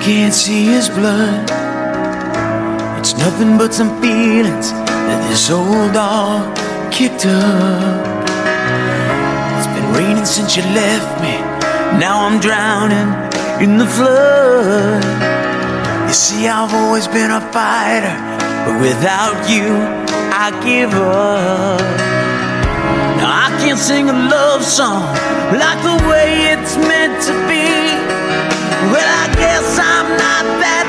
can't see his blood. It's nothing but some feelings that this old dog kicked up. It's been raining since you left me. Now I'm drowning in the flood. You see, I've always been a fighter, but without you, I give up. Now I can't sing a love song like the way it's meant to be. Well, I guess I'm not that